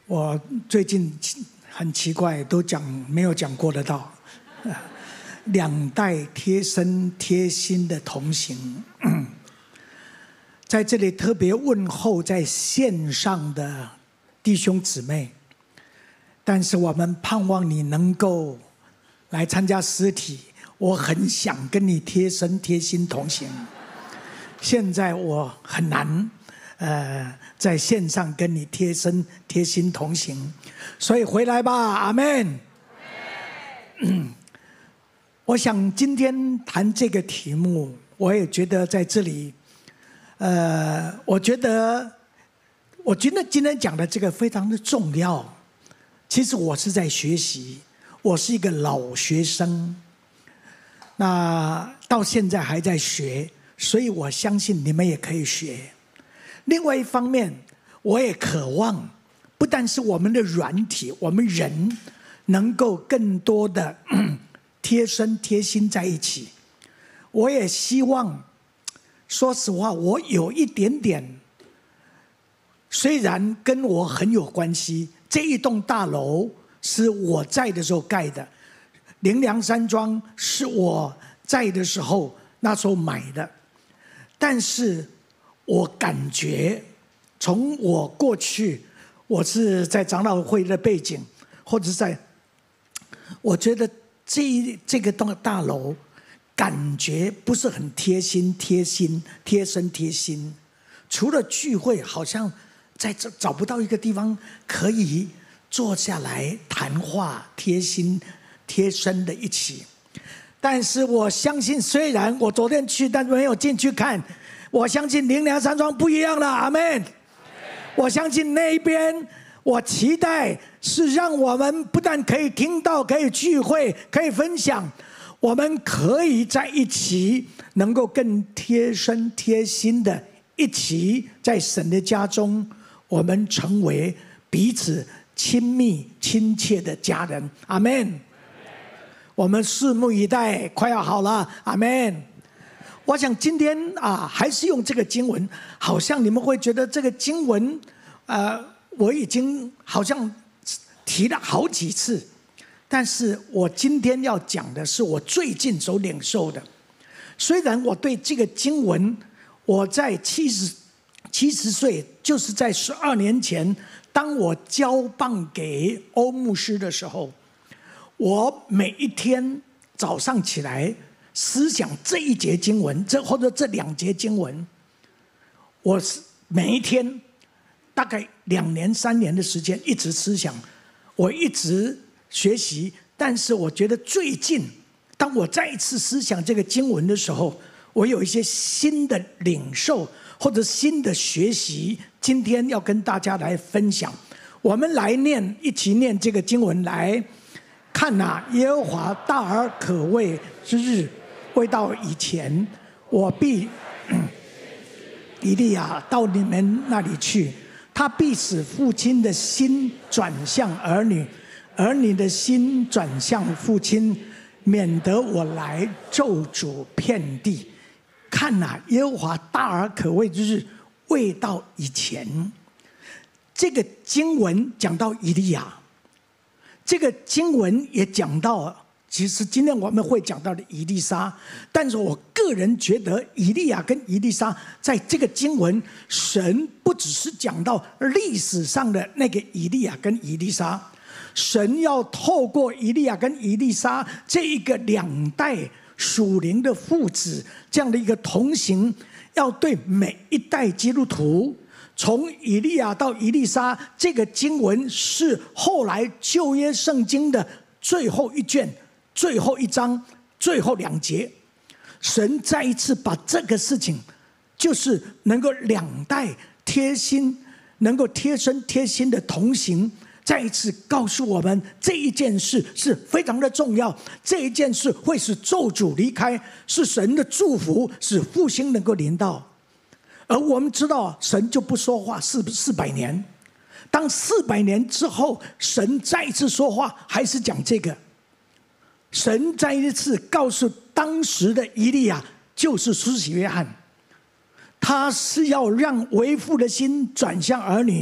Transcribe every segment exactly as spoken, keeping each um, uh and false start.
我最近很奇怪，都讲没有讲过的道，两代贴身贴心的同行。在这里特别问候在线上的弟兄姊妹，但是我们盼望你能够来参加实体，我很想跟你贴身贴心同行。现在我很难呃，在线上跟你贴身贴心同行，所以回来吧，阿们。嗯，我想今天谈这个题目，我也觉得在这里，呃，我觉得，我觉得今天讲的这个非常的重要。其实我是在学习，我是一个老学生，那到现在还在学，所以我相信你们也可以学。另外一方面，我也渴望，不但是我们的软体，我们人能够更多的贴身贴心在一起。我也希望，说实话，我有一点点，虽然跟我很有关系，这一栋大楼是我在的时候盖的，灵粮山庄是我在的时候那时候买的，但是我感觉，从我过去，我是在长老会的背景，或者在，我觉得这这个大楼，感觉不是很贴心、贴心、贴身、贴心。除了聚会，好像在这找不到一个地方可以坐下来谈话、贴心、贴身的一起。但是我相信，虽然我昨天去，但没有进去看。我相信灵粮山庄不一样了，阿们。我相信那一边，我期待是让我们不但可以听到，可以聚会，可以分享，我们可以在一起，能够更贴身贴心的一起在神的家中，我们成为彼此亲密亲切的家人，阿们。我们拭目以待，快要好了，阿们。我想今天啊，还是用这个经文，好像你们会觉得这个经文，呃，我已经好像提了好几次，但是我今天要讲的是我最近所领受的。虽然我对这个经文，我在七十七十岁，就是在十二年前，当我交棒给欧牧师的时候，我每一天早上起来，思想这一节经文，这或者这两节经文，我是每一天大概两年三年的时间一直思想，我一直学习。但是我觉得最近，当我再一次思想这个经文的时候，我有一些新的领受或者新的学习，今天要跟大家来分享。我们来念，一起念这个经文来看哪，耶和华大而可畏之日未到以前，我必以利亚到你们那里去，他必使父亲的心转向儿女，儿女的心转向父亲，免得我来咒诅遍地。看哪，耶和华大而可畏之日未到以前。这个经文讲到以利亚，这个经文也讲到，其实今天我们会讲到的以利沙，但是我个人觉得以利亚跟以利沙在这个经文，神不只是讲到历史上的那个以利亚跟以利沙，神要透过以利亚跟以利沙这一个两代属灵的父子这样的一个同行，要对每一代基督徒，从以利亚到以利沙，这个经文是后来旧约圣经的最后一卷，最后一章，最后两节。神再一次把这个事情，就是能够两代贴心，能够贴身贴心的同行，再一次告诉我们这一件事是非常的重要，这一件事会使咒诅离开，是神的祝福，使复兴能够临到。而我们知道神就不说话四四百年，当四百年之后，神再一次说话，还是讲这个。神再一次告诉当时的以利亚，就是施洗约翰，他是要让为父的心转向儿女，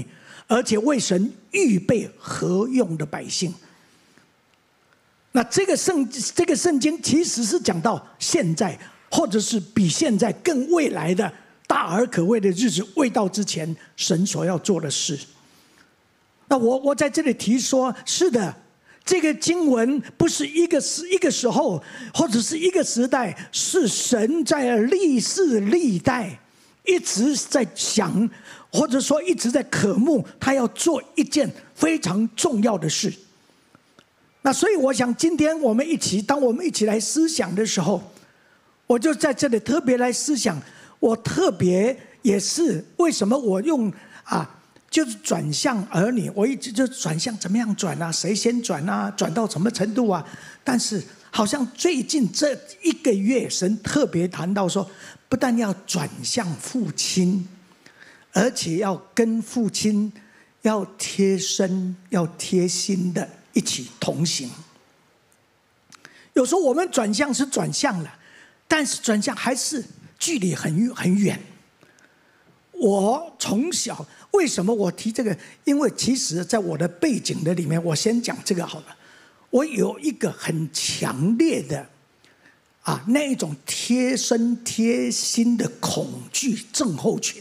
而且为神预备合用的百姓。那这个圣这个圣经其实是讲到现在，或者是比现在更未来的大而可畏的日子未到之前，神所要做的事。那我我在这里提说，是的，这个经文不是一个时一个时候，或者是一个时代，是神在历世历代一直在想，或者说一直在渴慕，他要做一件非常重要的事。那所以我想今天我们一起，当我们一起来思想的时候，我就在这里特别来思想，我特别也是为什么我用啊就是转向儿女，我一直就转向怎么样转啊，谁先转啊，转到什么程度啊。但是好像最近这一个月，神特别谈到说，不但要转向父亲，而且要跟父亲要贴身要贴心的一起同行。有时候我们转向是转向了，但是转向还是距离很很远。我从小为什么我提这个？因为其实在我的背景的里面，我先讲这个好了。我有一个很强烈的啊那一种贴身贴心的恐惧症候群。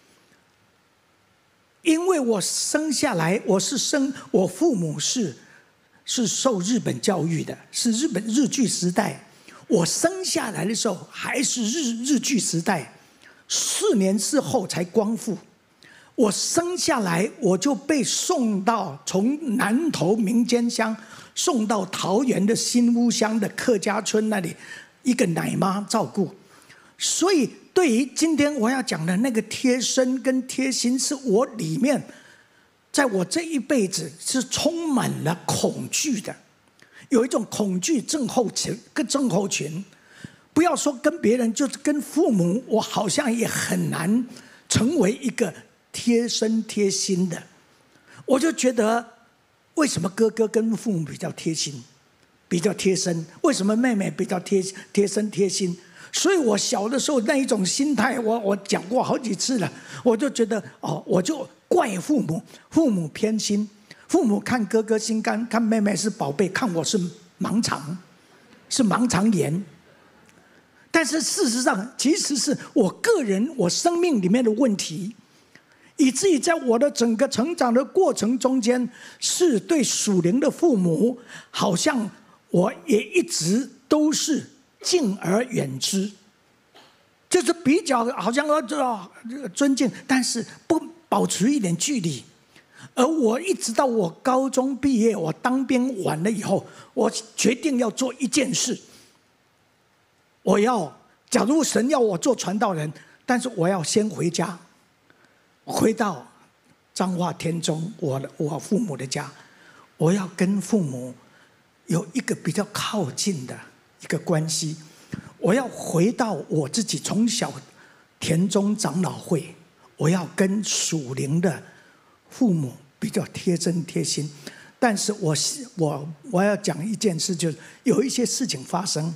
因为我生下来，我是生我父母是是受日本教育的，是日本日据时代。我生下来的时候还是日日据时代，四年之后才光复。我生下来我就被送到从南投民间乡送到桃园的新屋乡的客家村那里，一个奶妈照顾。所以对于今天我要讲的那个贴身跟贴心，是我里面在我这一辈子是充满了恐惧的，有一种恐惧症候群跟症候群。不要说跟别人，就是跟父母，我好像也很难成为一个贴身贴心的。我就觉得为什么哥哥跟父母比较贴心比较贴身，为什么妹妹比较贴贴身贴心？所以我小的时候那一种心态，我我讲过好几次了。我就觉得哦，我就怪父母，父母偏心，父母看哥哥心肝，看妹妹是宝贝，看我是盲肠，是盲肠炎。但是事实上，其实是我个人我生命里面的问题，以至于在我的整个成长的过程中间，是对属灵的父母，好像我也一直都是敬而远之，就是比较好像要尊敬，但是不保持一点距离。而我一直到我高中毕业，我当兵完了以后，我决定要做一件事。我要，假如神要我做传道人，但是我要先回家，回到彰化田中，我的我父母的家，我要跟父母有一个比较靠近的一个关系。我要回到我自己从小田中长老会，我要跟属灵的父母比较贴身贴心。但是我我我要讲一件事，就是有一些事情发生，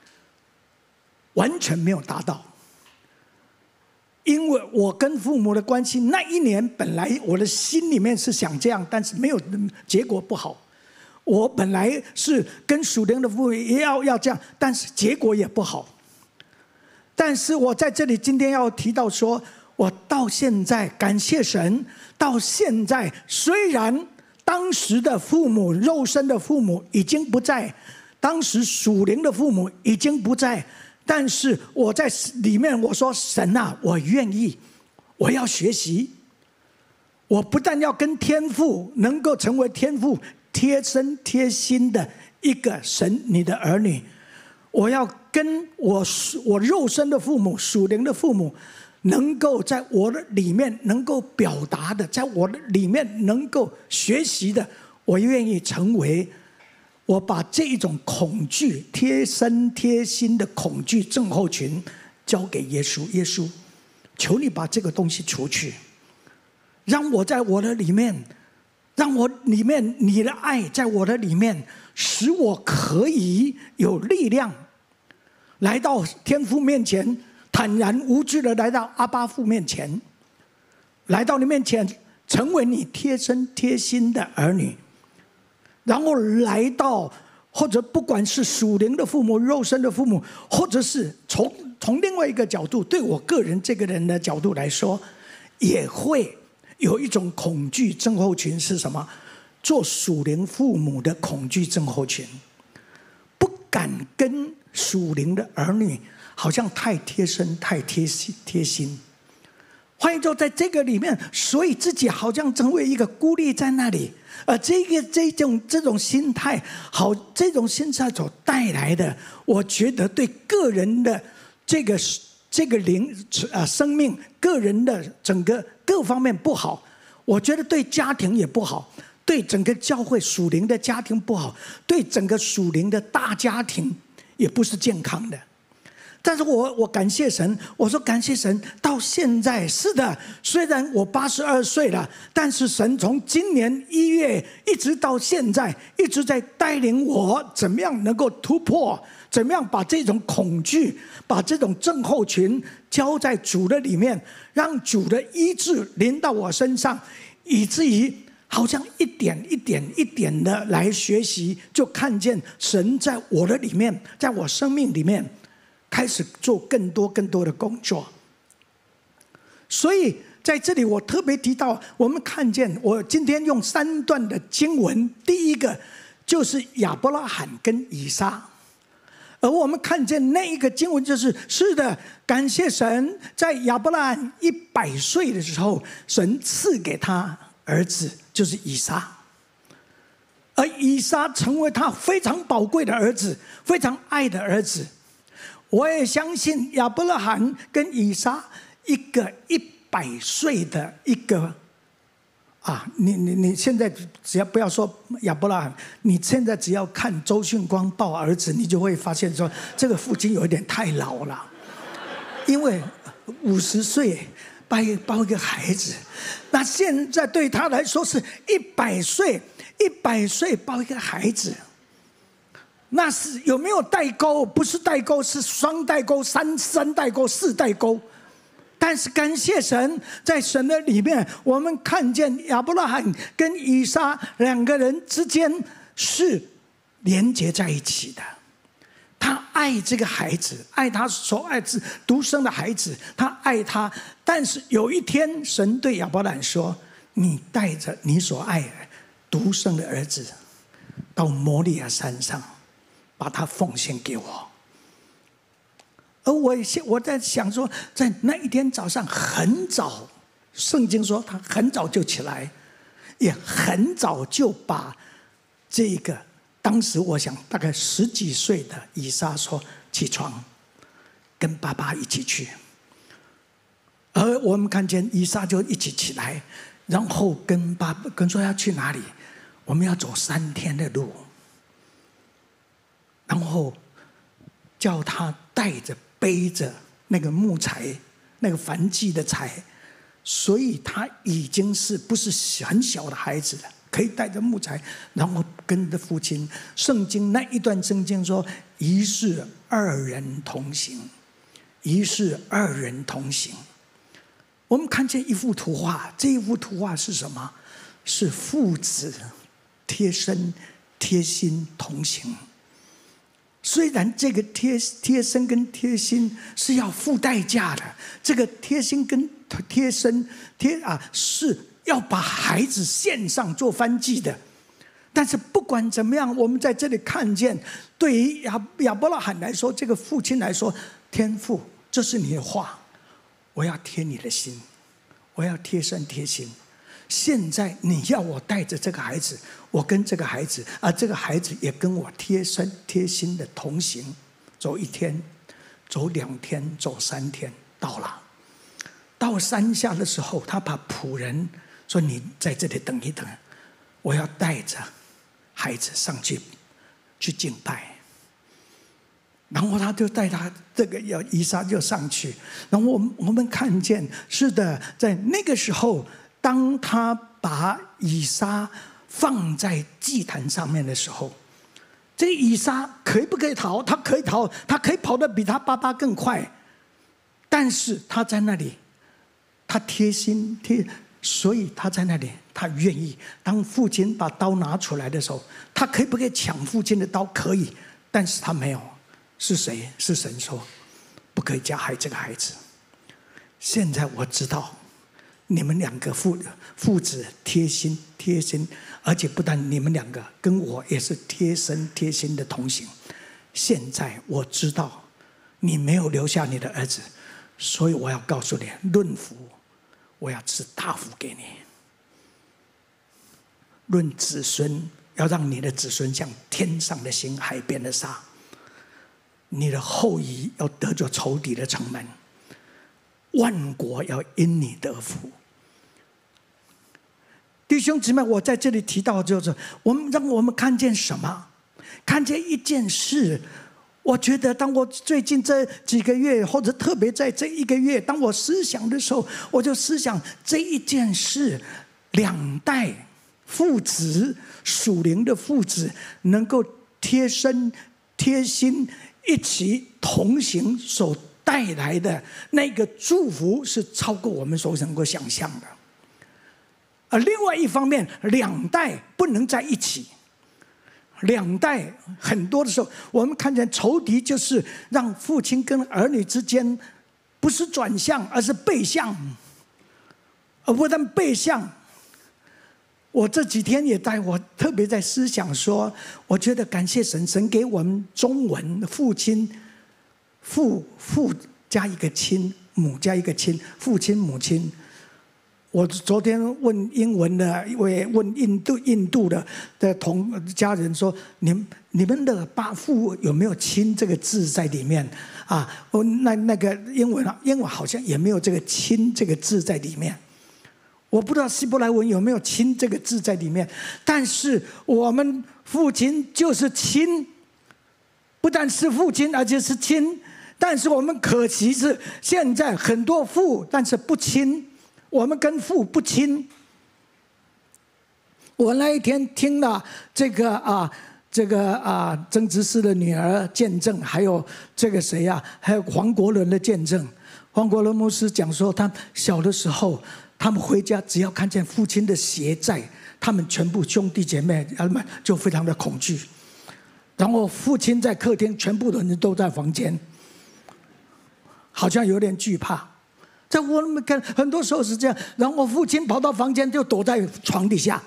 完全没有达到。因为我跟父母的关系，那一年本来我的心里面是想这样，但是没有结果不好。我本来是跟属灵的父母也要要这样，但是结果也不好。但是我在这里今天要提到说，我到现在感谢神，到现在虽然当时的父母肉身的父母已经不在，当时属灵的父母已经不在，但是我在里面我说神啊，我愿意，我要学习。我不但要跟天父能够成为天父贴身贴心的一个神你的儿女，我要跟我我肉身的父母属灵的父母能够在我的里面能够表达的，在我的里面能够学习的，我愿意成为，我把这一种恐惧贴身贴心的恐惧症候群交给耶稣。耶稣，求你把这个东西除去，让我在我的里面，让我里面你的爱在我的里面，使我可以有力量来到天父面前，坦然无惧的来到阿爸父面前，来到你面前， 成为你贴身贴心的儿女，然后来到，或者不管是属灵的父母、肉身的父母，或者是从从另外一个角度，对我个人这个人的角度来说，也会有一种恐惧症候群。是什么？做属灵父母的恐惧症候群，不敢跟属灵的儿女好像太贴身、太贴心、贴心。换言之，在这个里面，所以自己好像成为一个孤立在那里。而这个这种这种心态，好，这种心态所带来的，我觉得对个人的这个这个灵啊生命、个人的整个各方面不好。我觉得对家庭也不好，对整个教会属灵的家庭不好，对整个属灵的大家庭也不是健康的。但是我我感谢神，我说感谢神，到现在是的，虽然我八十二岁了，但是神从今年一月一直到现在，一直在带领我怎么样能够突破，怎么样把这种恐惧，把这种症候群交在主的里面，让主的医治临到我身上，以至于好像一点一点一点的来学习，就看见神在我的里面，在我生命里面开始做更多更多的工作。所以在这里我特别提到，我们看见，我今天用三段的经文，第一个就是亚伯拉罕跟以撒。而我们看见那一个经文，就是是的，感谢神，在亚伯拉罕一百岁的时候，神赐给他儿子，就是以撒。而以撒成为他非常宝贵的儿子，非常爱的儿子。我也相信亚伯拉罕跟以撒一个一百岁的一个啊，你你你现在只要不要说亚伯拉罕，你现在只要看周迅光抱儿子，你就会发现说这个父亲有一点太老了，因为五十岁抱抱一个孩子，那现在对他来说是一百岁，一百岁抱一个孩子。那是有没有代沟？不是代沟，是双代沟、三三代沟、四代沟。但是感谢神，在神的里面，我们看见亚伯拉罕跟以撒两个人之间是连结在一起的。他爱这个孩子，爱他所爱之独生的孩子，他爱他。但是有一天，神对亚伯拉罕说：“你带着你所爱独生的儿子，到摩利亚山上。”把它奉献给我。而我我在想说，在那一天早上很早，圣经说他很早就起来，也很早就把这个当时我想大概十几岁的以撒说起床，跟爸爸一起去。而我们看见以撒就一起起来，然后跟爸爸跟说要去哪里，我们要走三天的路。然后叫他带着背着那个木材，那个燔祭的柴，所以他已经是不是很小的孩子了，可以带着木材，然后跟着父亲。圣经那一段圣经说，一是二人同行，一是二人同行。我们看见一幅图画，这一幅图画是什么？是父子贴身贴心同行。虽然这个贴贴身跟贴心是要付代价的，这个贴心跟贴身贴啊是要把孩子献上做燔祭的。但是不管怎么样，我们在这里看见，对于亚亚伯拉罕来说，这个父亲来说，天父，这是你的话，我要贴你的心，我要贴身贴心。现在你要我带着这个孩子，我跟这个孩子，而这个孩子也跟我贴身贴心的同行，走一天，走两天，走三天，到了。到山下的时候，他把仆人说：“你在这里等一等，我要带着孩子上去去敬拜。”然后他就带他这个要以撒就上去，然后我们我们看见，是的，在那个时候。当他把以撒放在祭坛上面的时候，这个以撒可以不可以逃？他可以逃，他可以跑得比他爸爸更快。但是他在那里，他贴心贴所以他在那里，他愿意。当父亲把刀拿出来的时候，他可以不可以抢父亲的刀？可以，但是他没有。是谁？是神说，不可以加害这个孩子。现在我知道，你们两个父父子贴心贴心，而且不但你们两个跟我也是贴身贴心的同行。现在我知道，你没有留下你的儿子，所以我要告诉你，论福，我要赐大福给你；论子孙，要让你的子孙像天上的星、海边的沙。你的后裔要得着仇敌的城门，万国要因你得福。弟兄姊妹，我在这里提到就是我们让我们看见什么？看见一件事。我觉得当我最近这几个月，或者特别在这一个月，当我思想的时候，我就思想这一件事，两代父子，属灵的父子能够贴身贴心一起同行所带来的那个祝福，是超过我们所能够想象的。而另外一方面，两代不能在一起。两代很多的时候，我们看见仇敌就是让父亲跟儿女之间不是转向，而是背向。而不但背向，我这几天也在我特别在思想说，我觉得感谢神，神给我们中文父亲，父父加一个亲，母加一个亲，父亲母亲。我昨天问英文的，因为问印度印度的的同家人说，你们你们的爸父有没有亲这个字在里面啊？哦，那那个英文啊，英文好像也没有这个亲这个字在里面。我不知道希伯来文有没有亲这个字在里面，但是我们父亲就是亲，不但是父亲，而且是亲。但是我们可惜是现在很多父，但是不亲。我们跟父不亲。我那一天听了这个啊，这个啊，曾执事的女儿见证，还有这个谁啊，还有黄国伦的见证。黄国伦牧师讲说，他小的时候，他们回家只要看见父亲的鞋在，他们全部兄弟姐妹他们就非常的恐惧。然后父亲在客厅，全部的人都在房间，好像有点惧怕。在我们看，很多时候是这样。然后我父亲跑到房间，就躲在床底下。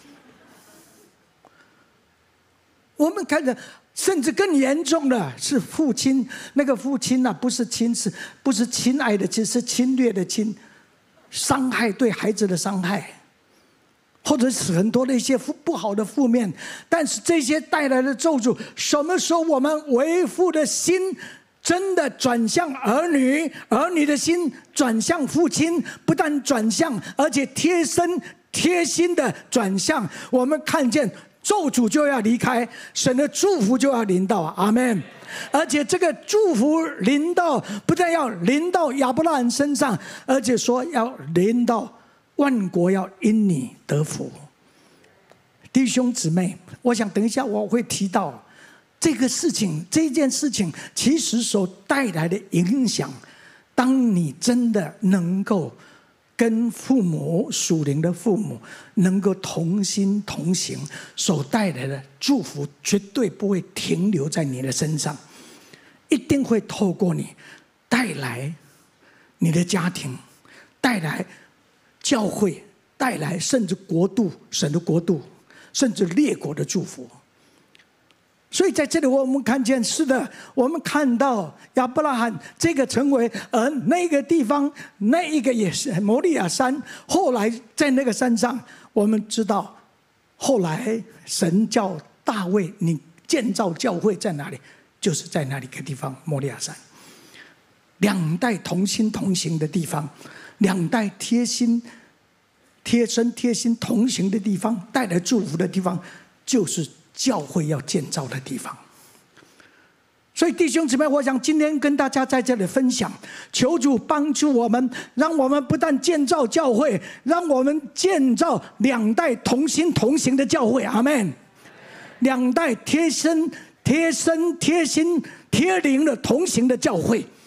我们看着，甚至更严重的是父亲，那个父亲啊，不是亲，是不是亲爱的亲，是侵略的亲，伤害对孩子的伤害，或者是很多的一些不好的负面。但是这些带来的咒诅，什么时候我们为父的心真的转向儿女，儿女的心转向父亲，不但转向，而且贴身贴心的转向，我们看见咒诅就要离开，神的祝福就要临到。阿们。而且这个祝福临到，不但要临到亚伯拉罕身上，而且说要临到万国，要因你得福。弟兄姊妹，我想等一下我会提到这个事情，这件事情其实所带来的影响，当你真的能够跟父母，属灵的父母能够同心同行，所带来的祝福绝对不会停留在你的身上，一定会透过你带来你的家庭，带来教会，带来甚至国度，神的国度，甚至列国的祝福。所以在这里我们看见，是的，我们看到亚伯拉罕这个成为，而那个地方，那一个也是摩利亚山。后来在那个山上，我们知道，后来神叫大卫，你建造教会在哪里？就是在那里个地方，摩利亚山。两代同心同行的地方，两代贴心、贴身、贴心同行的地方，带来祝福的地方，就是教会要建造的地方。所以弟兄姊妹，我想今天跟大家在这里分享，求主帮助我们，让我们不但建造教会，让我们建造两代同心同行的教会。阿们。两代贴身贴身贴心贴灵的同行的教会，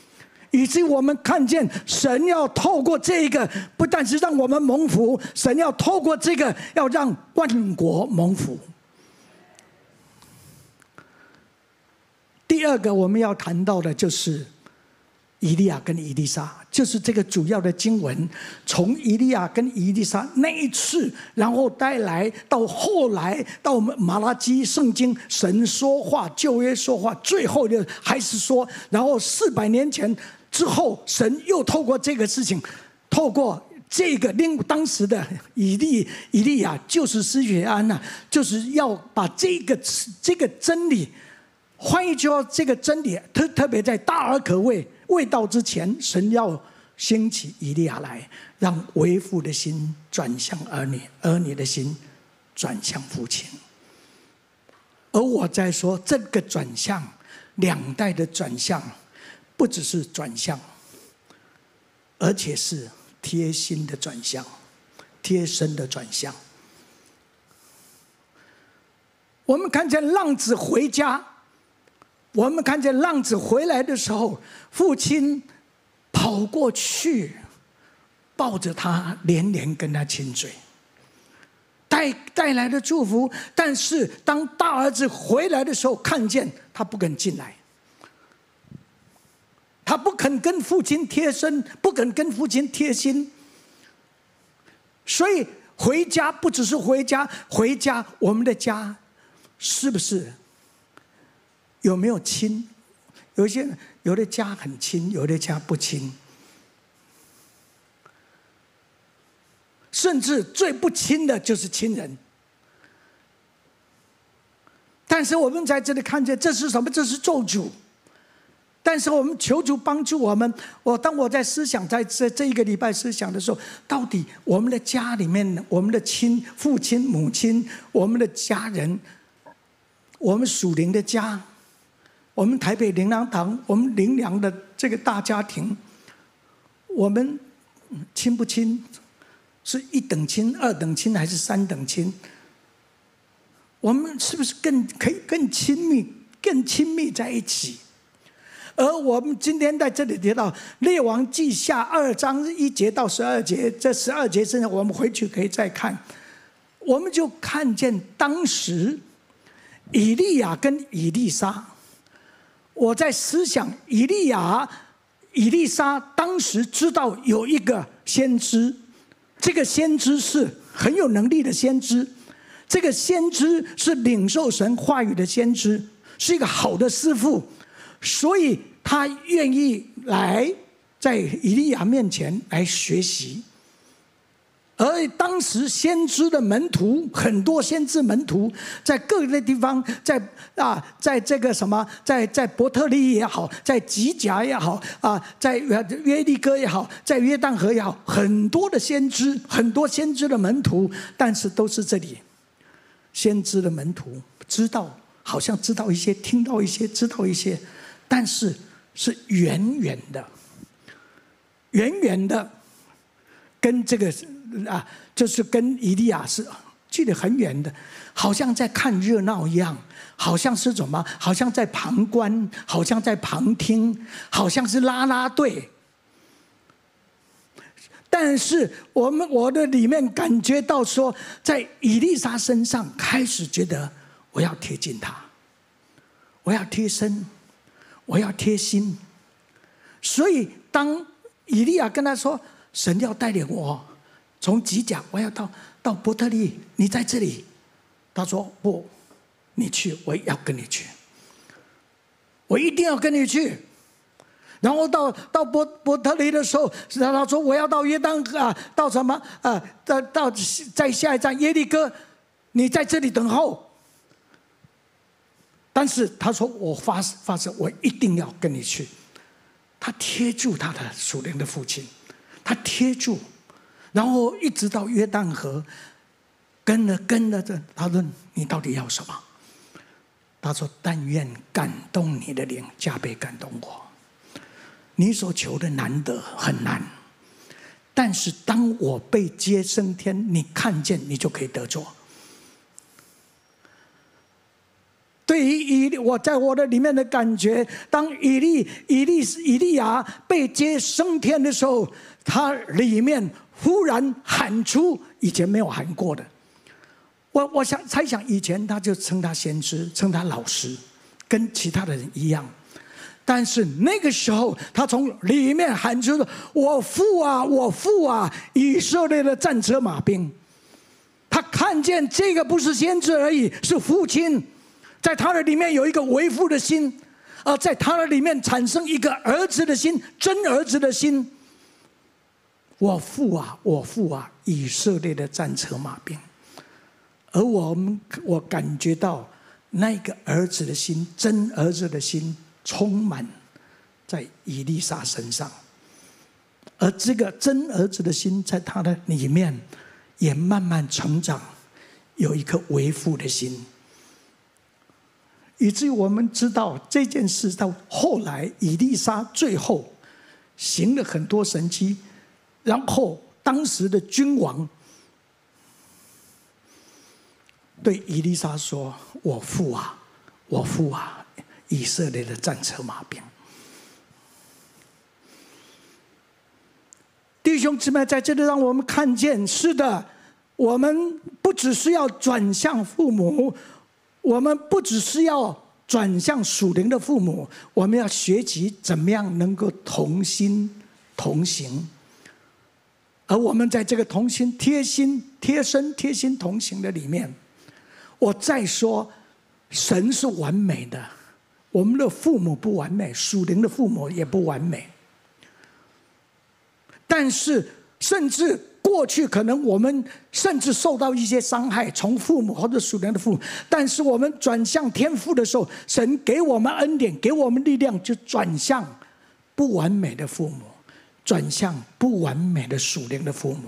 以及我们看见神要透过这个，不但是让我们蒙福，神要透过这个，要让万国蒙福。第二个我们要谈到的就是以利亚跟以利沙，就是这个主要的经文，从以利亚跟以利沙那一次，然后带来到后来到马拉基圣经，神说话，旧约说话，最后的还是说，然后四百年前之后，神又透过这个事情，透过这个令当时的以利以利亚就是施洗约翰呐，就是要把这个这个真理。换一句话，这个真理特特别在大而可畏未到之前，神要兴起以利亚来，让为父的心转向儿女，儿女的心转向父亲。而我在说这个转向，两代的转向，不只是转向，而且是贴心的转向，贴身的转向。我们看见浪子回家。我们看见浪子回来的时候，父亲跑过去抱着他，连连跟他亲嘴，带带来的祝福。但是当大儿子回来的时候，看见他不肯进来，他不肯跟父亲贴身，不肯跟父亲贴心。所以回家不只是回家，回家我们的家是不是有没有亲？有些有的家很亲，有的家不亲，甚至最不亲的就是亲人。但是我们在这里看见，这是什么？这是咒诅。但是我们求主帮助我们。我当我在思想，在这这一个礼拜思想的时候，到底我们的家里面，我们的亲父亲、母亲，我们的家人，我们属灵的家。我们台北灵粮堂，我们灵粮的这个大家庭，我们亲不亲？是一等亲、二等亲还是三等亲？我们是不是更可以更亲密、更亲密在一起？而我们今天在这里提到《列王记下》二章一节到十二节，这十二节甚至我们回去可以再看，我们就看见当时以利亚跟以利沙。我在思想，以利亚、以利沙当时知道有一个先知，这个先知是很有能力的先知，这个先知是领受神话语的先知，是一个好的师傅，所以他愿意来在以利亚面前来学习。而当时先知的门徒，很多先知门徒在各个地方，在啊，在这个什么，在在伯特利也好，在吉甲也好啊，在约利哥也好，在约旦河也好，很多的先知，很多先知的门徒，但是都是这里先知的门徒，知道好像知道一些，听到一些，知道一些，但是是远远的，远远的跟这个。啊，就是跟以利亚是距离很远的，好像在看热闹一样，好像是什么？好像在旁观，好像在旁听，好像是啦啦队。但是我们我的里面感觉到说，在以利沙身上开始觉得我要贴近他，我要贴身，我要贴心。所以当以利亚跟他说：“神要带领我。”从吉甲我要到到伯特利，你在这里。他说不，你去，我也要跟你去，我一定要跟你去。然后到到伯伯特利的时候，他说我要到约旦啊，到什么啊？到到在下一站耶利哥，你在这里等候。但是他说我发发誓，我一定要跟你去。他贴住他的属灵的父亲，他贴住。然后一直到约旦河，跟了跟了着，他说：“你到底要什么？”他说：“但愿感动你的灵，加倍感动我。你所求的难得很难，但是当我被接升天，你看见你就可以得着。” 对于以利，我在我的里面的感觉，当以利以利以利亚被接升天的时候，他里面忽然喊出以前没有喊过的。我我想猜想，以前他就称他先知，称他老师，跟其他的人一样。但是那个时候，他从里面喊出的：“我父啊，我父啊，以色列的战车马兵。”他看见这个不是先知而已，是父亲，在他的里面有一个为父的心，而在他的里面产生一个儿子的心，真儿子的心。我父啊，我父啊，以色列的战车马兵。而我们，我感觉到那个儿子的心，真儿子的心，充满在以利沙身上。而这个真儿子的心，在他的里面也慢慢成长，有一颗为父的心，以至于我们知道这件事到后来，以利沙最后行了很多神迹，然后当时的君王对以利沙说：“我父啊，我父啊，以色列的战车马兵。”弟兄姊妹，在这里让我们看见，是的，我们不只是要转向父母，我们不只是要转向属灵的父母，我们要学习怎么样能够同心同行。而我们在这个同心、贴心、贴身、贴心同行的里面，我再说，神是完美的，我们的父母不完美，属灵的父母也不完美。但是，甚至过去可能我们甚至受到一些伤害，从父母或者属灵的父母。但是我们转向天父的时候，神给我们恩典，给我们力量，就转向不完美的父母，转向不完美的属灵的父母。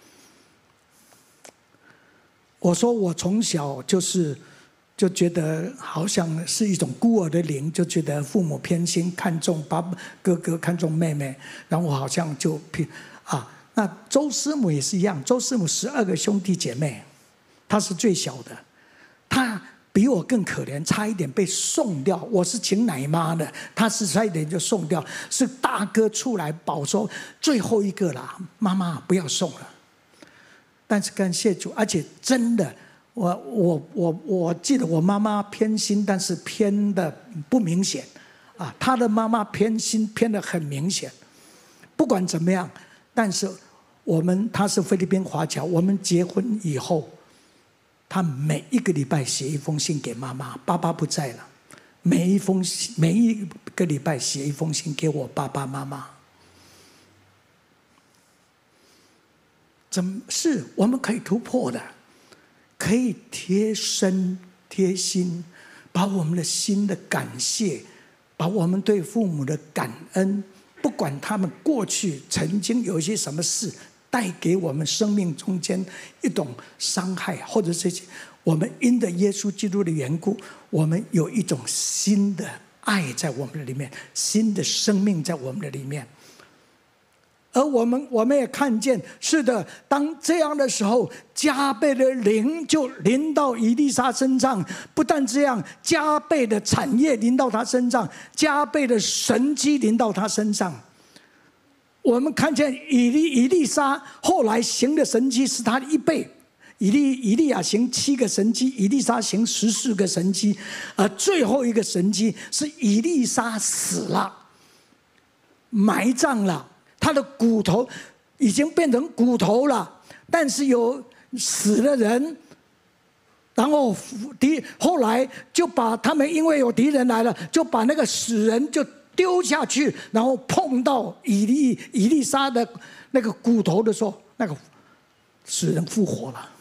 我说我从小就是就觉得好像是一种孤儿的灵，就觉得父母偏心，看重爸爸哥哥，看重妹妹，然后我好像就偏啊。那周师母也是一样，周师母十二个兄弟姐妹，她是最小的，她比我更可怜，差一点被送掉。我是请奶妈的，她是差一点就送掉，是大哥出来保说最后一个啦，妈妈不要送了。但是感谢主，而且真的。我我我我记得我妈妈偏心，但是偏的不明显，啊，她的妈妈偏心偏的很明显。不管怎么样，但是我们她是菲律宾华侨，我们结婚以后，她每一个礼拜写一封信给妈妈，爸爸不在了，每一封每一个礼拜写一封信给我爸爸妈妈。怎么是我们可以突破的？可以贴身贴心，把我们的心的感谢，把我们对父母的感恩，不管他们过去曾经有一些什么事带给我们生命中间一种伤害，或者这些，我们因着耶稣基督的缘故，我们有一种新的爱在我们的里面，新的生命在我们的里面。而我们我们也看见，是的，当这样的时候，加倍的灵就临到以利沙身上。不但这样，加倍的产业临到他身上，加倍的神迹临到他身上。我们看见以利以利沙后来行的神迹是他的一倍。以利以利亚行七个神迹，以利沙行十四个神迹，而最后一个神迹是以利沙死了，埋葬了。他的骨头已经变成骨头了，但是有死的人，然后敌后来就把他们，因为有敌人来了，就把那个死人就丢下去，然后碰到以利以利沙的那个骨头的时候，那个死人复活了。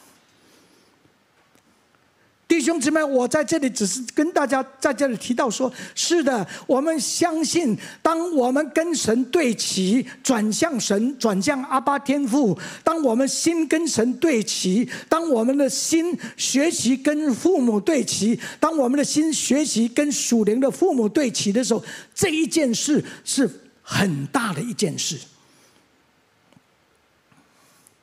弟兄姊妹，我在这里只是跟大家在这里提到说，是的，我们相信，当我们跟神对齐，转向神，转向阿爸天父，当我们心跟神对齐，当我们的心学习跟父母对齐，当我们的心学习跟属灵的父母对齐的时候，这一件事是很大的一件事。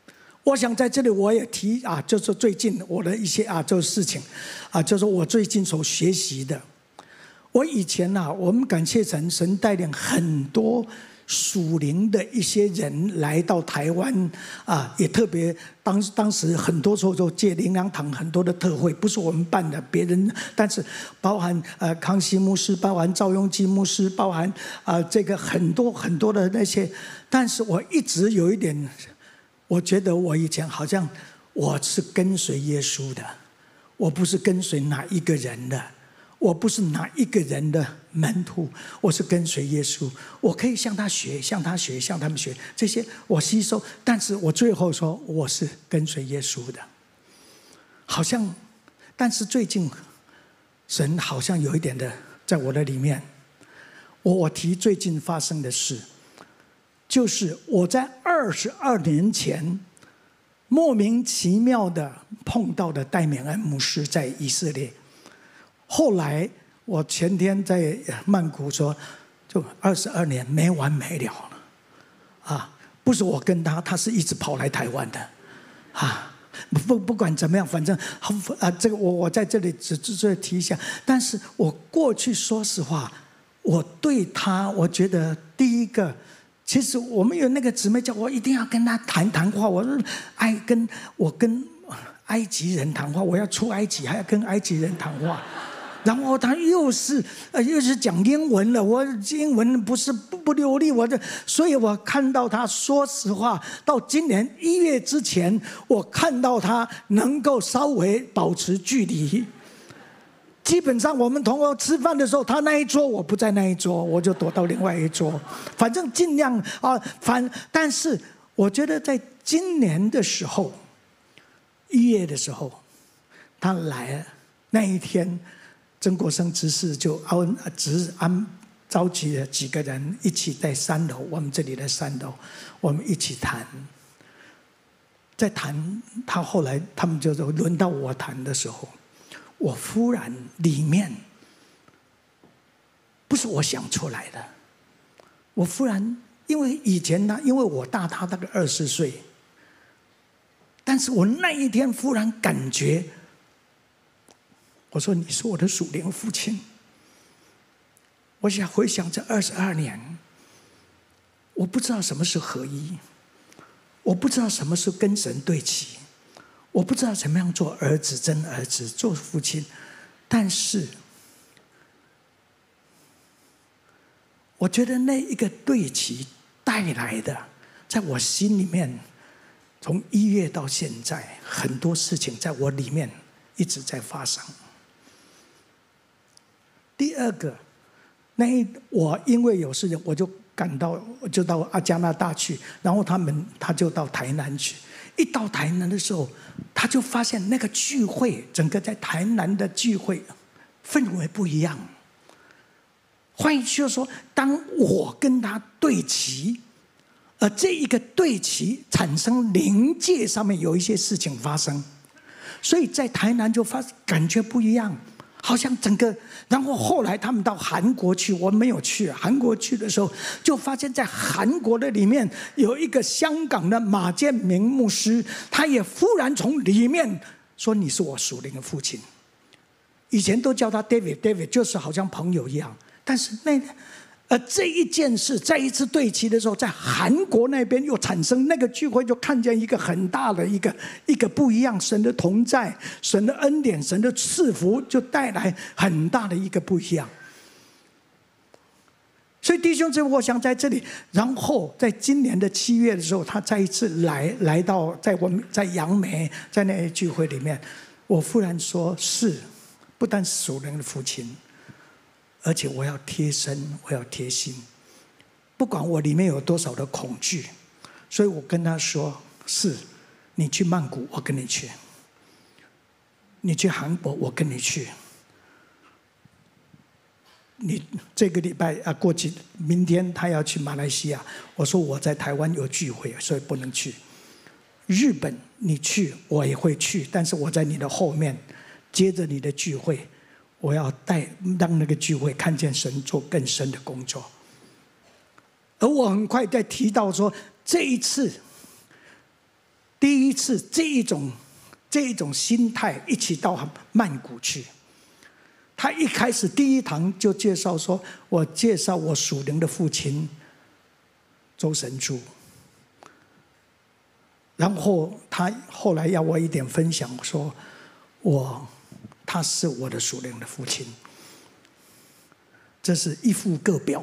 我想在这里我也提啊，就是最近我的一些啊，这个事情啊，就是我最近所学习的。我以前啊，我们感谢神，神带领很多属灵的一些人来到台湾啊，也特别当当时很多时候就借灵粮堂很多的特会，不是我们办的，别人，但是包含呃康熙牧师，包含赵雍基牧师，包含啊、呃、这个很多很多的那些，但是我一直有一点，我觉得我以前好像我是跟随耶稣的，我不是跟随哪一个人的。我不是哪一个人的门徒，我是跟随耶稣。我可以向他学，向他学，向他们学，这些我吸收。但是我最后说我是跟随耶稣的，好像，但是最近神好像有一点的在我的里面。我我提最近发生的事，就是我在二十二年前莫名其妙的碰到的戴冕恩牧师在以色列。后来我前天在曼谷说，就二十二年没完没了了，啊，不是我跟他，他是一直跑来台湾的，啊，不不管怎么样，反正啊，这个我我在这里只只是提一下。但是我过去说实话，我对他，我觉得第一个，其实我们有那个姊妹叫我一定要跟他谈谈话，我说爱跟我跟埃及人谈话，我要出埃及还要跟埃及人谈话。然后他又是呃又是讲英文了，我英文不是不不流利，我的，所以我看到他，说实话，到今年一月之前，我看到他能够稍微保持距离。基本上我们同学吃饭的时候，他那一桌我不在那一桌，我就躲到另外一桌，反正尽量啊，反但是我觉得在今年的时候，一月的时候，他来了那一天。曾国生执事就安执安召集了几个人一起在三楼，我们这里的三楼，我们一起谈。在谈，他后来他们就说轮到我谈的时候，我忽然里面不是我想出来的，我忽然因为以前呢，因为我大他大概二十岁，但是我那一天忽然感觉。我说你是我的属灵父亲。我想回想这二十二年，我不知道什么是合一，我不知道什么是跟神对齐，我不知道怎么样做儿子真儿子做父亲，但是我觉得那一个对齐带来的，在我心里面，从一月到现在，很多事情在我里面一直在发生。第二个，那我因为有事情，我就赶到，就到阿加拿大去，然后他们他就到台南去。一到台南的时候，他就发现那个聚会，整个在台南的聚会氛围不一样。换言之，就是说，当我跟他对齐，而这一个对齐产生灵界上面有一些事情发生，所以在台南就发感觉不一样。好像整个，然后后来他们到韩国去，我没有去。韩国去的时候，就发现在韩国的里面有一个香港的马建明牧师，他也忽然从里面说：“你是我属灵的父亲。”以前都叫他 David，David 就是好像朋友一样。但是那呃这一件事再一次对齐的时候，在韩国那边又产生那个聚会，就看见一个很大的一个一个不一样，神的同在，神的恩典，神的赐福，就带来很大的一个不一样。所以弟兄姊妹，我想在这里，然后在今年的七月的时候，他再一次来来到在我们在杨梅在那些聚会里面，我忽然说是，不但是属灵的父亲。而且我要贴身，我要贴心，不管我里面有多少的恐惧，所以我跟他说：是，你去曼谷，我跟你去；你去韩国，我跟你去；你这个礼拜啊，过去明天他要去马来西亚，我说我在台湾有聚会，所以不能去。日本你去，我也会去，但是我在你的后面，接着你的聚会。我要带让那个聚会看见神做更深的工作。而我很快在提到说，这一次第一次这一种这一种心态一起到曼谷去。他一开始第一堂就介绍说，我介绍我属灵的父亲周神珠。然后他后来要我一点分享，说我他是我的属灵的父亲，这是一副各表，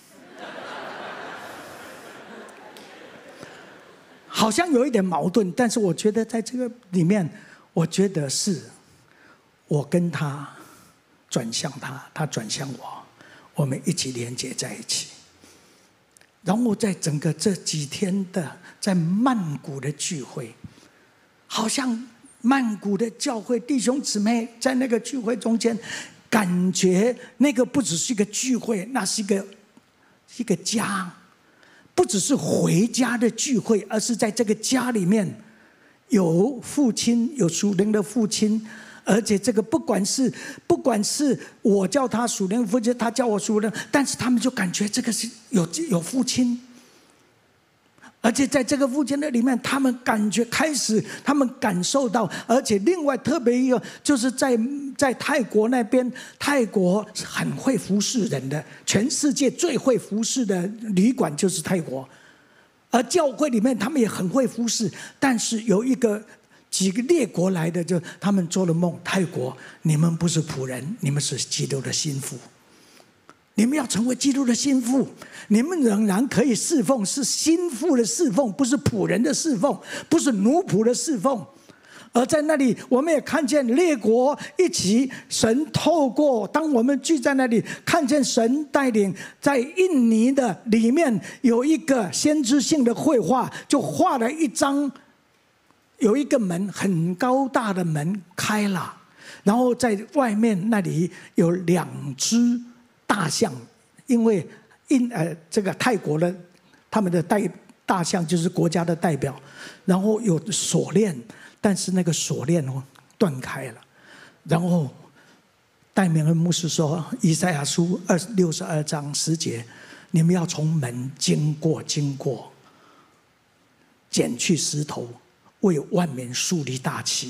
好像有一点矛盾，但是我觉得在这个里面，我觉得是我跟他转向他，他转向我，我们一起连接在一起。然后在整个这几天的在曼谷的聚会，好像曼谷的教会弟兄姊妹在那个聚会中间，感觉那个不只是一个聚会，那是一个一个家，不只是回家的聚会，而是在这个家里面有父亲，有属灵的父亲。而且这个不管是不管是我叫他属灵父亲，他叫我属灵，但是他们就感觉这个是有有父亲，而且在这个父亲的里面，他们感觉开始，他们感受到，而且另外特别一个就是在在泰国那边，泰国很会服侍人的，全世界最会服侍的旅馆就是泰国，而教会里面他们也很会服侍，但是有一个。几个列国来的，就他们做了梦，泰国，你们不是仆人，你们是基督的心腹，你们要成为基督的心腹，你们仍然可以侍奉，是心腹的侍奉，不是仆人的侍奉，不是奴仆的侍奉。而在那里，我们也看见列国一起，神透过当我们聚在那里，看见神带领，在印尼的里面有一个先知性的绘画，就画了一张。有一个门，很高大的门开了，然后在外面那里有两只大象，因为印呃这个泰国的他们的代大象就是国家的代表，然后有锁链，但是那个锁链哦断开了，然后戴明恩牧师说，以赛亚书二六十二章十节，你们要从门经过，经过，捡去石头。为万民树立大旗，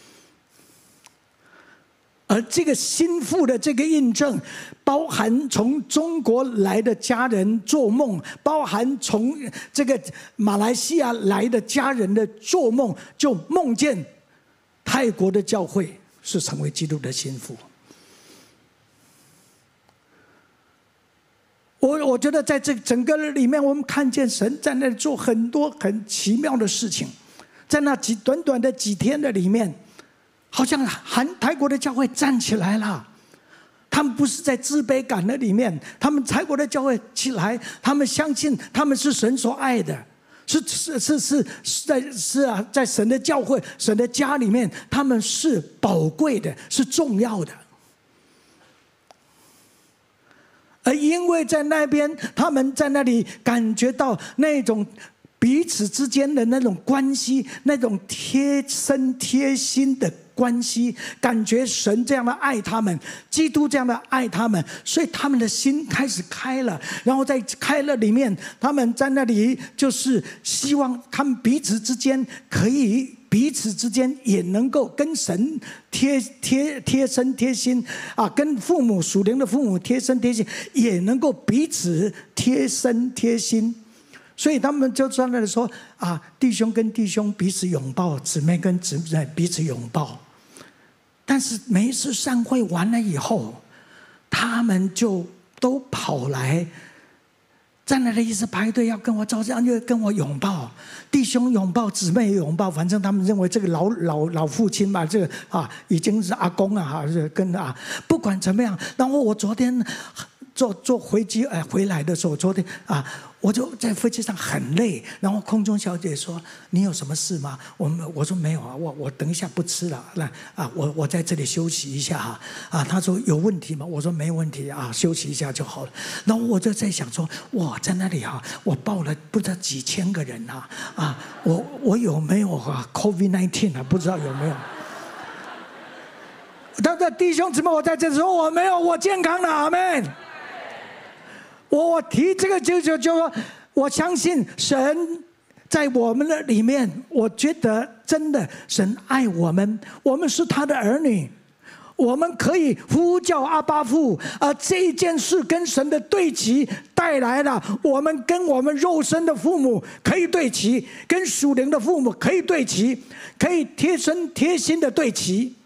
而这个心腹的这个印证，包含从中国来的家人做梦，包含从这个马来西亚来的家人的做梦，就梦见泰国的教会是成为基督的心腹。我我觉得在这整个里面，我们看见神在那里做很多很奇妙的事情。在那几短短的几天的里面，好像韩泰国的教会站起来了。他们不是在自卑感的里面，他们泰国的教会起来，他们相信他们是神所爱的，是是是是是在是啊，在神的教会、神的家里面，他们是宝贵的，是重要的。而因为在那边，他们在那里感觉到那种。彼此之间的那种关系，那种贴身贴心的关系，感觉神这样的爱他们，基督这样的爱他们，所以他们的心开始开了。然后在开了里面，他们在那里就是希望他们彼此之间可以彼此之间也能够跟神贴贴贴身贴心啊，跟父母属灵的父母贴身贴心，也能够彼此贴身贴心。所以他们就在那里说啊，弟兄跟弟兄彼此拥抱，姊妹跟姊妹彼此拥抱。但是每一次散会完了以后，他们就都跑来，在那里一直排队要跟我照相，就跟我拥抱，弟兄拥抱，姊妹拥抱。反正他们认为这个老老老父亲嘛，这个啊已经是阿公啊，哈，跟啊不管怎么样。然后我昨天。坐坐飞机哎回来的时候，昨天啊，我就在飞机上很累，然后空中小姐说：“你有什么事吗？”我我说没有啊，我我等一下不吃了，来啊，我我在这里休息一下哈啊。他说有问题吗？我说没问题啊，休息一下就好了。然后我就在想说，哇，在那里啊，我报了不知道几千个人啊啊，我我有没有啊 COVID 十九 啊？不知道有没有。他说弟兄姊妹，我在这里说我没有，我健康的，阿们。我我提这个就就就说，我相信神在我们的里面，我觉得真的神爱我们，我们是他的儿女，我们可以呼叫阿爸父，而这件事跟神的对齐带来了我们跟我们肉身的父母可以对齐，跟属灵的父母可以对齐，可以贴身贴心的对齐。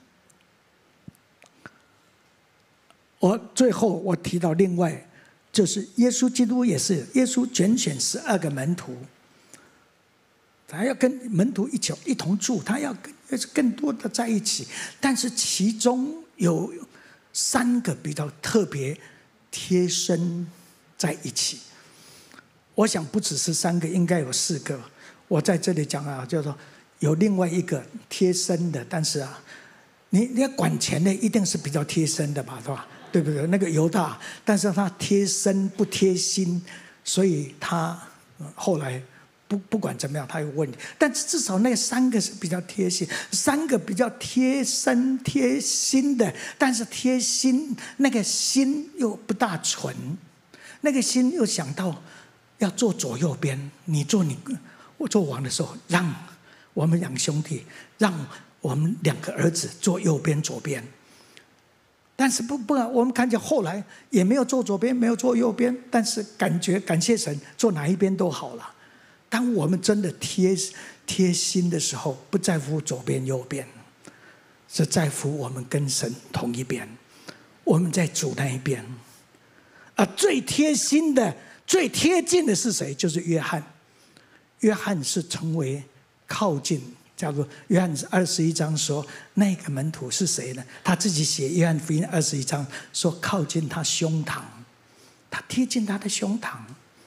我最后我提到另外，就是耶稣基督也是，耶稣拣选十二个门徒，他要跟门徒一起一同住，他要跟更多的在一起，但是其中有三个比较特别贴身在一起。我想不只是三个，应该有四个。我在这里讲啊，就是说有另外一个贴身的，但是啊，你你要管钱的一定是比较贴身的吧，是吧？对不对？那个犹大，但是他贴身不贴心，所以他后来不不管怎么样，他有问题。但是至少那三个是比较贴心，三个比较贴身贴心的，但是贴心那个心又不大纯，那个心又想到要做左右边，你做你，我做王的时候，让我们两兄弟，让我们两个儿子做右边左边。但是不不，我们看见后来也没有坐左边，没有坐右边，但是感觉感谢神，坐哪一边都好了。当我们真的贴贴心的时候，不在乎左边右边，是在乎我们跟神同一边，我们在主那一边。啊，最贴心的、最贴近的是谁？就是约翰。约翰是成为靠近。叫做约翰二十一章说，那个门徒是谁呢？他自己写约翰福音二十一章说，靠近他胸膛，他贴近他的胸膛。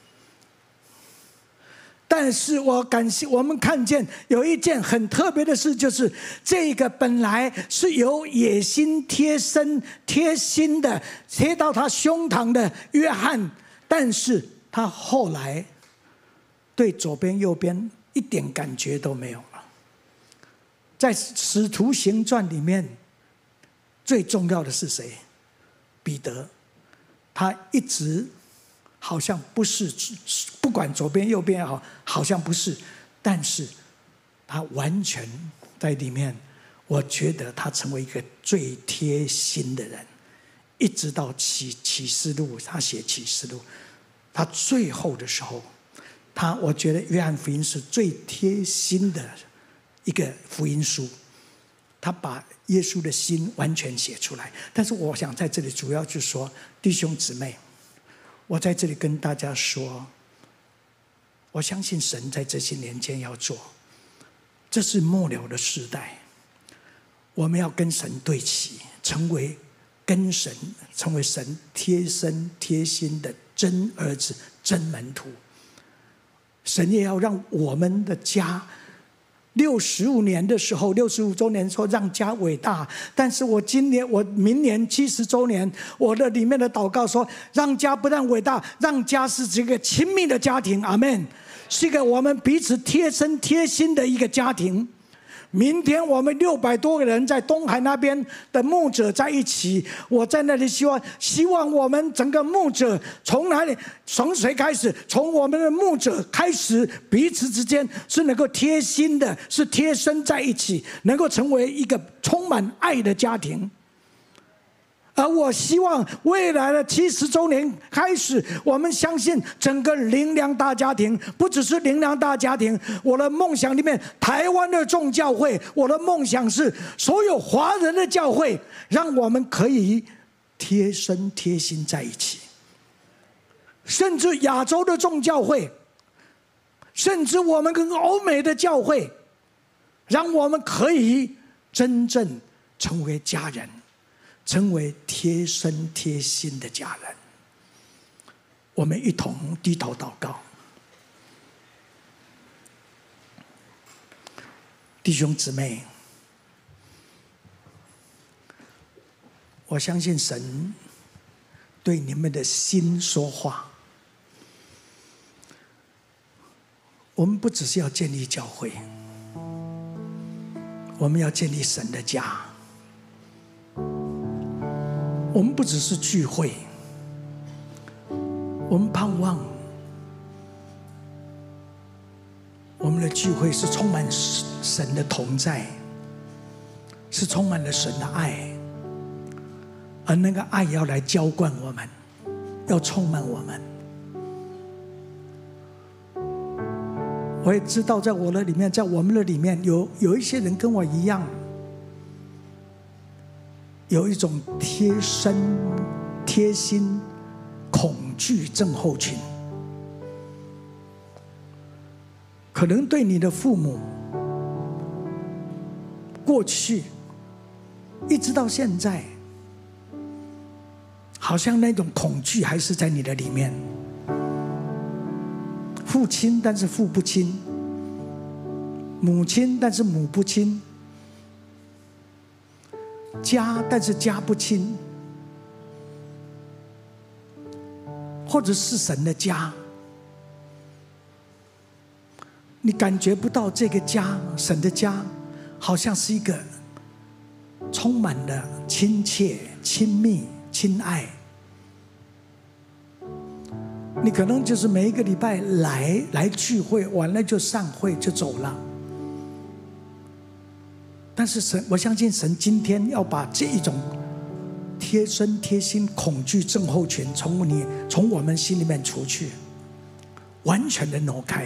但是我感谢我们看见有一件很特别的事，就是这个本来是有野心贴身贴心的贴到他胸膛的约翰，但是他后来对左边右边一点感觉都没有。在使徒行传里面，最重要的是谁？彼得，他一直好像不是，不管左边右边也好，好像不是，但是他完全在里面，我觉得他成为一个最贴心的人，一直到启启示录，他写启示录，他最后的时候，他我觉得约翰福音是最贴心的一个福音书，他把耶稣的心完全写出来。但是我想在这里主要就是说，弟兄姊妹，我在这里跟大家说，我相信神在这些年间要做，这是末了的时代，我们要跟神对齐，成为跟神成为神贴身贴心的真儿子真门徒。神也要让我们的家六十五年的时候，六十五周年说让家伟大，但是我今年我明年七十周年，我的里面的祷告说，让家不但伟大，让家是这个亲密的家庭，阿们，是一个我们彼此贴身贴心的一个家庭。明天我们六百多个人在东海那边的牧者在一起，我在那里希望希望我们整个牧者从哪里从谁开始？从我们的牧者开始，彼此之间是能够贴心的，是贴身在一起，能够成为一个充满爱的家庭。而我希望未来的七十周年开始，我们相信整个灵粮大家庭，不只是灵粮大家庭，我的梦想里面，台湾的众教会，我的梦想是所有华人的教会，让我们可以贴身贴心在一起，甚至亚洲的众教会，甚至我们跟欧美的教会，让我们可以真正成为家人，成为贴身贴心的家人。我们一同低头祷告。弟兄姊妹，我相信神对你们的心说话。我们不只是要建立教会，我们要建立神的家。我们不只是聚会，我们盼望我们的聚会是充满神的同在，是充满了神的爱，而那个爱要来浇灌我们，要充满我们。我也知道在我的里面，在我们的里面有有一些人跟我一样，有一种贴身贴心恐惧症候群。可能对你的父母过去一直到现在，好像那种恐惧还是在你的里面。父亲但是父不亲，母亲但是母不亲，家但是家不亲，或者是神的家，你感觉不到这个家，神的家好像是一个充满了亲切、亲密、亲爱。你可能就是每一个礼拜来来聚会，完了就散会就走了。但是神，我相信神今天要把这一种贴身贴心恐惧症候群从你从我们心里面除去，完全的挪开。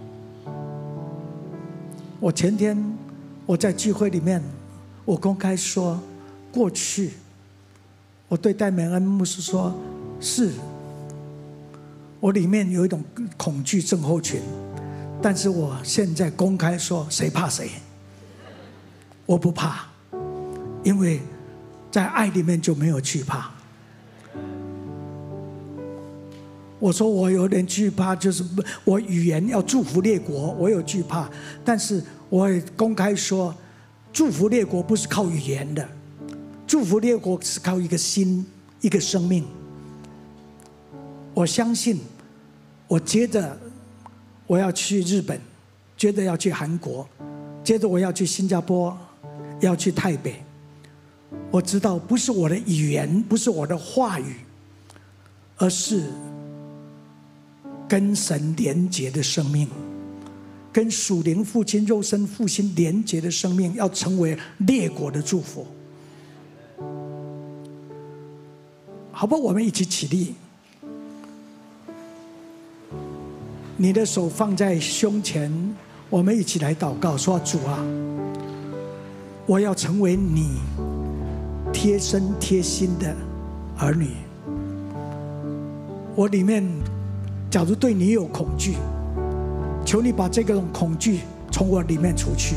我前天我在聚会里面，我公开说，过去我对戴美恩牧师说，是我里面有一种恐惧症候群，但是我现在公开说，谁怕谁？我不怕，因为在爱里面就没有惧怕。我说我有点惧怕，就是我语言要祝福列国，我有惧怕，但是我也公开说，祝福列国不是靠语言的，祝福列国是靠一个心，一个生命。我相信，我接着我要去日本，接着要去韩国，接着我要去新加坡，要去台北。我知道不是我的语言，不是我的话语，而是跟神连结的生命，跟属灵父亲、肉身父亲连结的生命，要成为列国的祝福。好吧，我们一起起立。你的手放在胸前，我们一起来祷告，说：主啊，我要成为你贴身贴心的儿女。我里面假如对你有恐惧，求你把这种恐惧从我里面除去。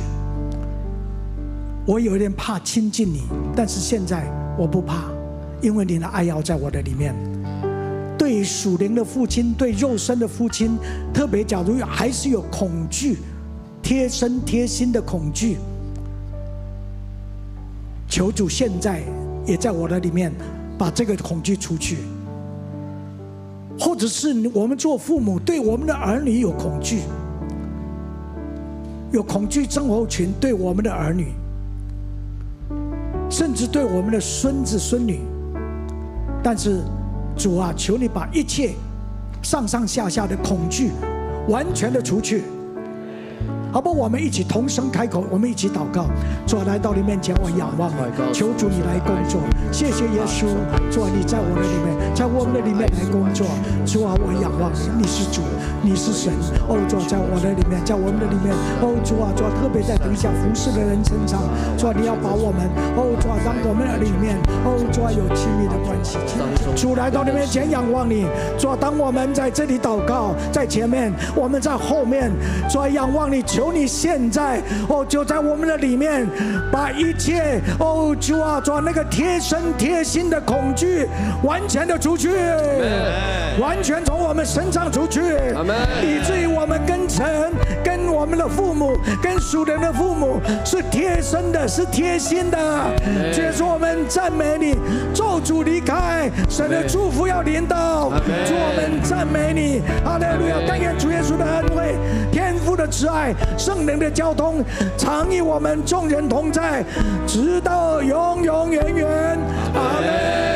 我有点怕亲近你，但是现在我不怕，因为你的爱要在我的里面。对属灵的父亲，对肉身的父亲，特别假如还是有恐惧，贴身贴心的恐惧，求主现在也在我的里面把这个恐惧除去。或者是我们做父母对我们的儿女有恐惧，有恐惧症候群，对我们的儿女，甚至对我们的孙子孙女。但是主啊，求你把一切上上下下的恐惧完全的除去，好不好？我们一起同声开口，我们一起祷告。主啊，来到你面前，我仰望你，求主你来工作。谢谢耶稣，主啊，你在我的里面，在我们的里面来工作。主啊，我仰望你，你是主，你是神。哦，主啊，在我的里面，在我们的里面。哦，主啊，主啊，特别在等一下服侍的人身上，主啊，你要把我们，哦，主啊，让我们的里面，哦，主啊，有亲密的关系。主来到你面前仰望你，主啊，当我们在这里祷告，在前面，我们在后面，主啊，仰望你。求你现在哦，就在我们的里面，把一切哦，主啊，主啊，那个贴身贴心的恐惧完全的除去，完全从我们身上除去，以至于我们跟神、跟我们的父母、跟属灵的父母是贴身的，是贴心的。耶稣，我们赞美你，咒诅离开，神的祝福要临到。主，我们赞美你，哈利路亚！但愿主耶稣的恩惠、天父的慈爱、圣灵的交通常与我们众人同在，直到永永远远。阿们。